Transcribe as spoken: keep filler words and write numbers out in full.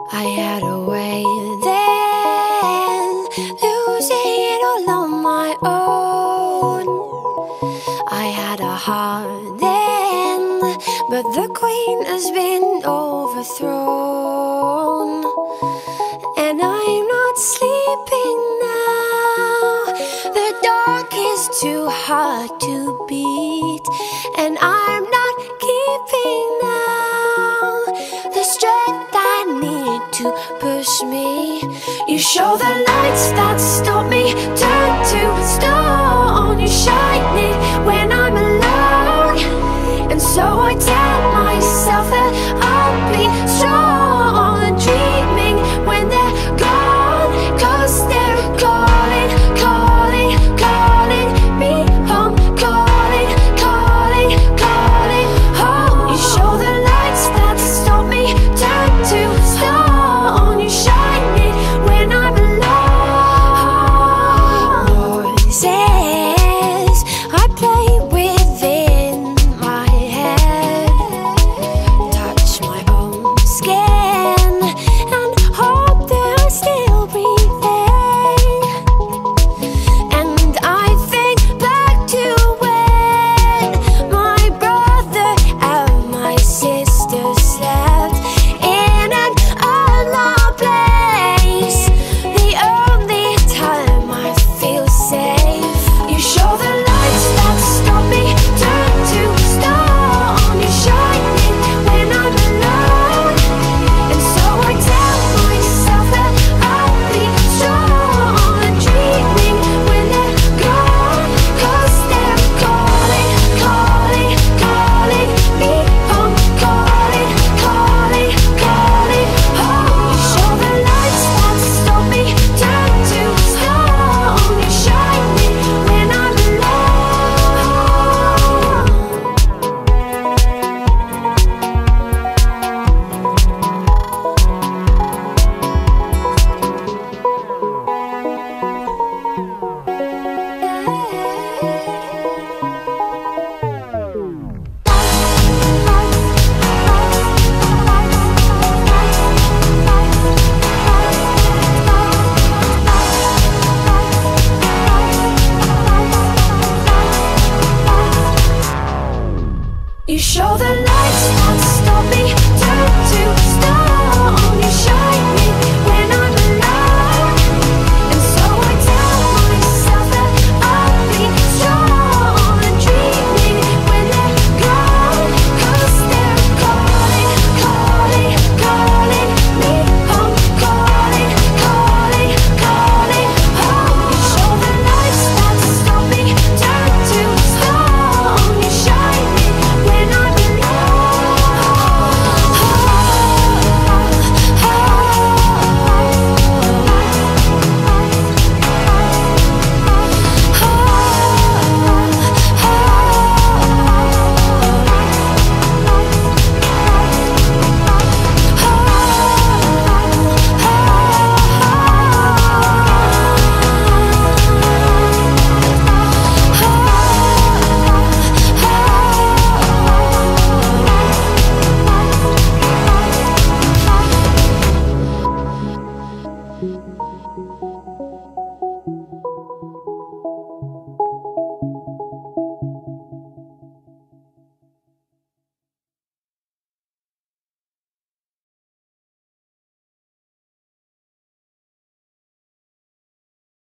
I had a way then, losing it all on my own. I had a heart then, but the queen has been overthrown. And I'm not sleeping now, the dark is too hard to beat. And I'm not keeping now the strength I need to push me. You show the lights that stop me, turn to stone. You shine